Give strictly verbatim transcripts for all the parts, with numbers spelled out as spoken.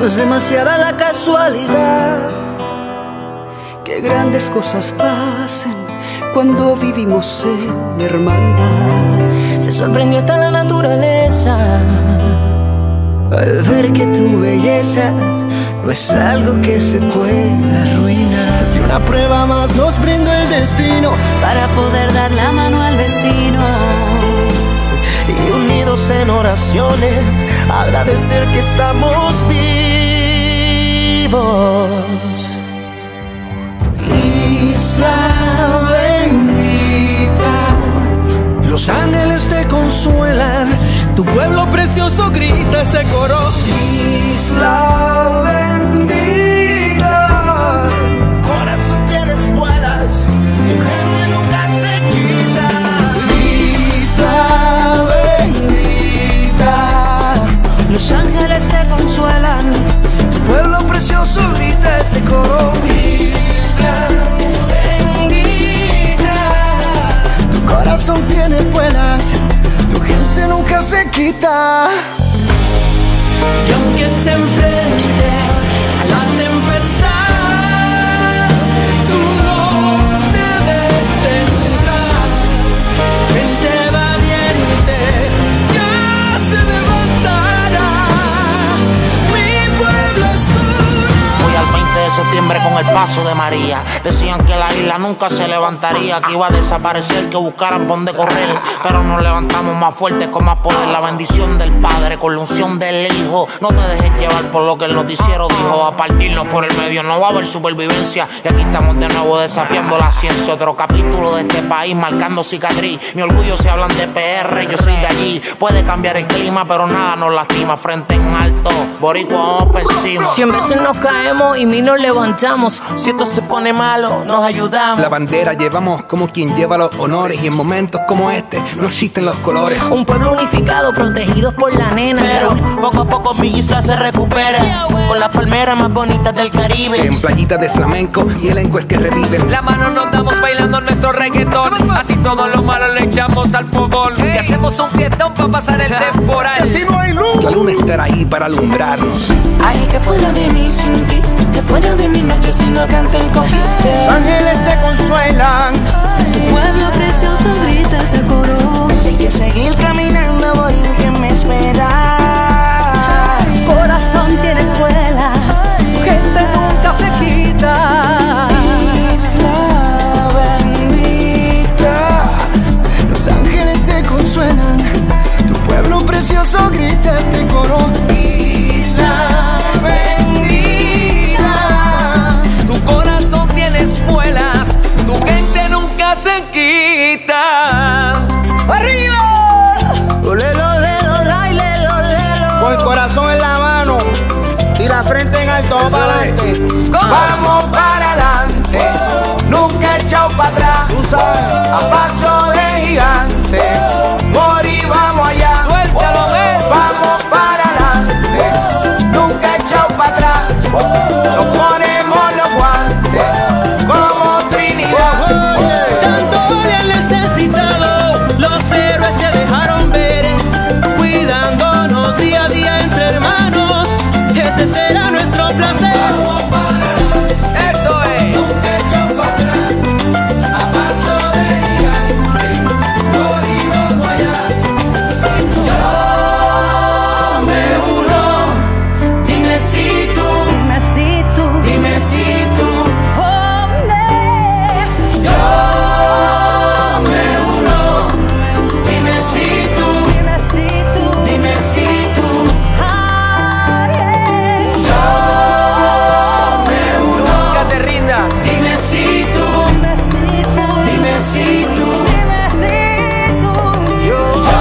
No es demasiada la casualidad que grandes cosas pasen cuando vivimos en hermandad. Se sorprendió hasta la naturaleza al ver que tu belleza no es algo que se pueda arruinar. Y una prueba más nos brindó el destino para poder dar la mano al vecino. Y unidos en oraciones, agradecer que estamos vivos. Isla bendita, los ángeles te consuelan, tu pueblo precioso grita ese coro. Isla bendita, corazón tienes vuelas, tu gente nunca se quita. Isla bendita, los ángeles te consuelan, tu pueblo precioso grita este coro. Isla bendita, tu corazón tiene vuelas, tu gente nunca se quita. Y aunque se enfrente a la tempestad, tú no te detendrás. Gente valiente ya se levantará. Mi pueblo es uno. Hoy al veinte de septiembre con el paso de María, decían que la isla nunca se levantaría, que iba a desaparecer, que buscaran por dónde correr. Pero nos levantamos más fuertes, con más poder. La bendición del Padre con la unción del Hijo. No te dejes llevar por lo que el noticiero dijo. A partirnos por el medio no va a haber supervivencia. Y aquí estamos de nuevo desafiando la ciencia. Otro capítulo de este país marcando cicatriz. Mi orgullo si hablan de P R, yo soy de allí. Puede cambiar el clima pero nada nos lastima. Frente en alto, boricua vamos por encima. cien veces nos caemos y mil nos levantamos. Si esto se pone malo, nos ayudamos. La bandera llevamos como quien lleva los honores, y en momentos como este no existen los colores. Un pueblo unificado, protegidos por la nena. Pero poco a poco mi isla se recupera, con las palmeras más bonitas del Caribe. En playitas de flamenco y elenco que reviven. La mano nos damos bailando nuestro reggaetón. Así todo lo malo le echamos al fogón. Y hacemos un fiestón para pasar el temporal. Así no hay luz. La luna estará ahí para alumbrarnos. Ay, que fuera de mí sin ti, que fuera de mi noche si no canten contigo. Los ángeles te consuelan, Tu pueblo precioso grita ese coro. hay que seguir caminando, morir que me espera. Corazón tienes vuelas, tu gente nunca se quita. Isla bendita, los ángeles te consuelan, tu pueblo precioso grita este coro. Isla bendita, Tu corazón tienes vuelas, tu gente nunca se quita. ¡arriba! Olelo, olelo, lailelo, olelo. Con el corazón en la mano y la frente en alto, vamos para adelante. Vamos para adelante, nunca echado para atrás. Tú sabes, a paso de gigante, morir vamos allá. Suéltalo, ven. Vamos para adelante, nunca echado para atrás. Nos ponemos los guantes como Trinidad. Tanto le han necesitado, los héroes se dejaron ver, cuidándonos día a día entre hermanos. Ese será nuestro placer. Eso es. Nunca echado para atrás, a paso de gigante, morir vamos allá. Yo me uno, dime si tú, Dime si tú, dime si tú. hombre, Yo me uno, dime si tú, dime si tú, dime si tú. alguien. Yo me uno, Nunca te rindas. dime si tú, Dime si tú, dime si tú. dime si tú. Yo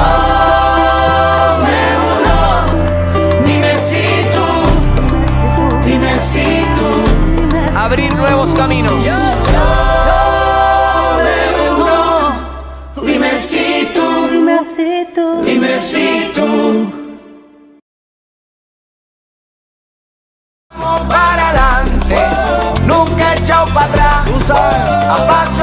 me uno, dime si tú, dime si tú. Abrir nuevos caminos. Yo me uno, dime si tú, Dime si tú. dime si tú. Vamos para adelante, nunca echado para atrás. Tú sabes, a paso